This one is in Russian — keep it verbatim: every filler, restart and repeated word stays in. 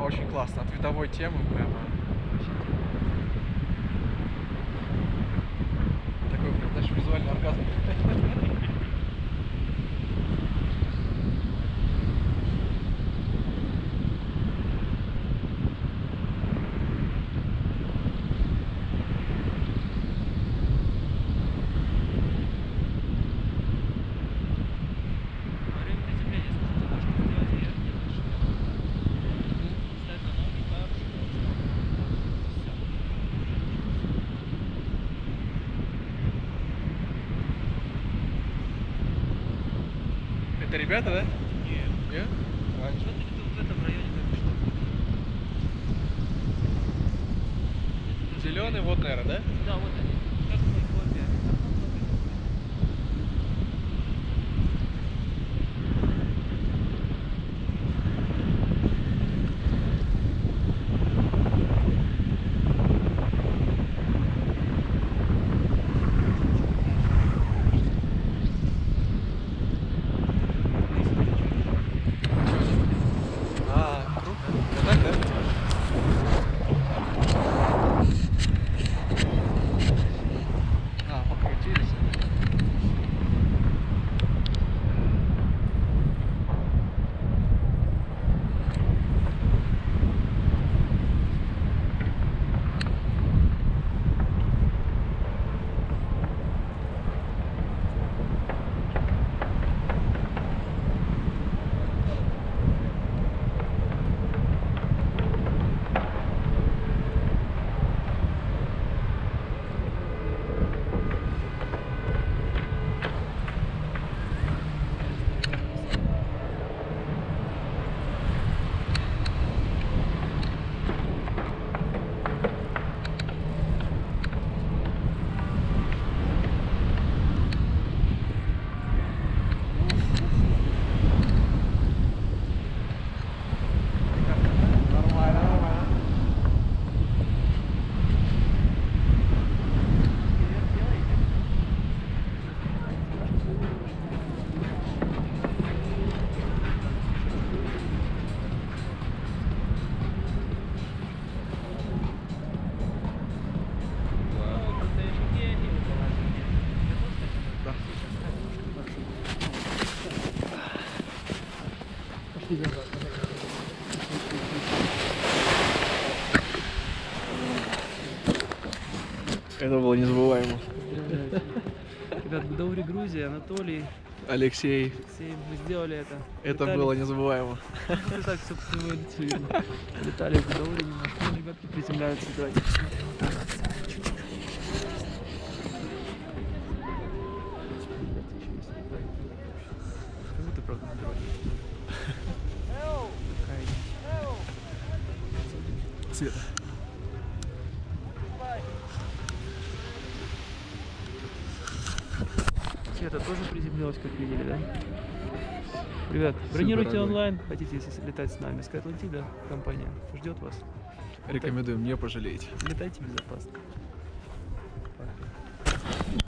очень классно. От видовой темы прямо. Такой прям, знаешь, визуальный оргазм. Это ребята, да? Нет. Нет? Что-то где-то вот в этом районе только что. Зеленый, вот, наверное, да? Да, вот они. Как мы их копия. А, круто. Вот так, да? А, покрутились. Нормально, нормально. Да. Пошли назад. Это было незабываемо. Ребят, Гудаури, Грузия, Анатолий, Алексей, Алексей, мы сделали это. это Летали. было незабываемо. Ну, так, собственно, лицо видно. Летали в Гудаури немножко. Ну, ребятки приземляются. Давайте посмотрим. Как будто, правда, на дороге. Такая Света. Света тоже приземлилась, как видели, да? Ребят, бронируйте дорогой. онлайн, хотите, если летать с нами. Скай Атлантида компания ждет вас. Рекомендуем, не пожалеете. Летайте безопасно.